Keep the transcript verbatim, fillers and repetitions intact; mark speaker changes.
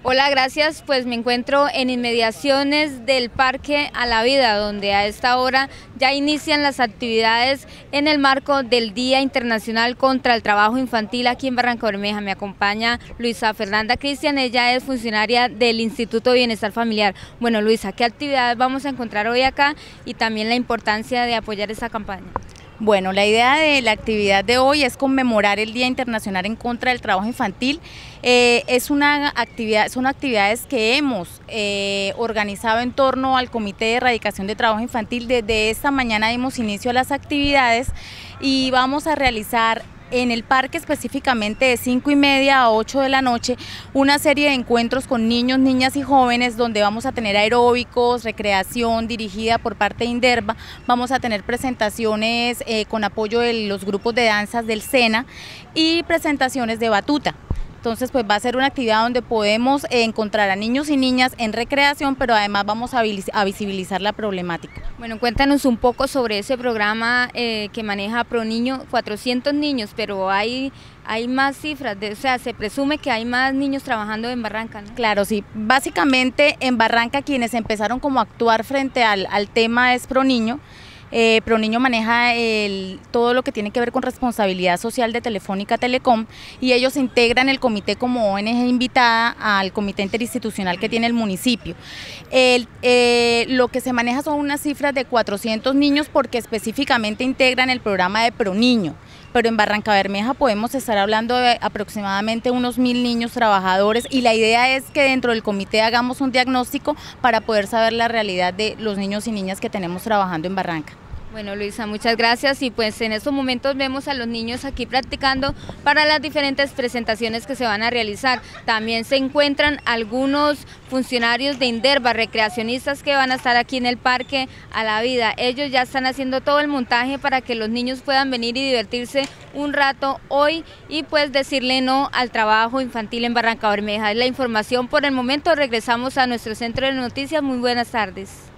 Speaker 1: Hola, gracias. Pues me encuentro en inmediaciones del Parque a la Vida, donde a esta hora ya inician las actividades en el marco del Día Internacional contra el Trabajo Infantil aquí en Barrancabermeja. Me acompaña Luisa Fernanda Cristian, ella es funcionaria del Instituto de Bienestar Familiar. Bueno, Luisa, ¿qué actividades vamos a encontrar hoy acá y también la importancia de apoyar esta campaña?
Speaker 2: Bueno, la idea de la actividad de hoy es conmemorar el Día Internacional en contra del Trabajo Infantil. Eh, es una actividad, son actividades que hemos eh, organizado en torno al Comité de Erradicación de Trabajo Infantil. Desde esta mañana dimos inicio a las actividades y vamos a realizar en el parque específicamente de cinco y media a ocho de la noche una serie de encuentros con niños, niñas y jóvenes donde vamos a tener aeróbicos, recreación dirigida por parte de INDERVA, vamos a tener presentaciones eh, con apoyo de los grupos de danzas del SENA y presentaciones de batuta. Entonces pues va a ser una actividad donde podemos encontrar a niños y niñas en recreación, pero además vamos a visibilizar la problemática.
Speaker 1: Bueno, cuéntanos un poco sobre ese programa eh, que maneja ProNiño, cuatrocientos niños, pero hay, hay más cifras, de, o sea, se presume que hay más niños trabajando en Barranca, ¿no?
Speaker 2: Claro, sí. Básicamente en Barranca quienes empezaron como a actuar frente al, al tema es ProNiño. Eh, ProNiño maneja el, todo lo que tiene que ver con responsabilidad social de Telefónica Telecom y ellos integran el comité como O N G invitada al comité interinstitucional que tiene el municipio. El, eh, lo que se maneja son unas cifras de cuatrocientos niños porque específicamente integran el programa de ProNiño. Pero en Barrancabermeja podemos estar hablando de aproximadamente unos mil niños trabajadores y la idea es que dentro del comité hagamos un diagnóstico para poder saber la realidad de los niños y niñas que tenemos trabajando en Barranca.
Speaker 1: Bueno, Luisa, muchas gracias y pues en estos momentos vemos a los niños aquí practicando para las diferentes presentaciones que se van a realizar. También se encuentran algunos funcionarios de INDERVA, recreacionistas que van a estar aquí en el Parque a la Vida. Ellos ya están haciendo todo el montaje para que los niños puedan venir y divertirse un rato hoy y pues decirle no al trabajo infantil en Barrancabermeja. Es la información por el momento, regresamos a nuestro centro de noticias. Muy buenas tardes.